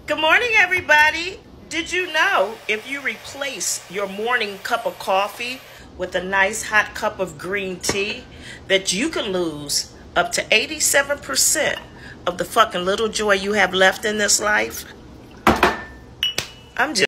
Good morning, everybody. Did you know if you replace your morning cup of coffee with a nice hot cup of green tea, that you can lose up to 87% of the fucking little joy you have left in this life? I'm just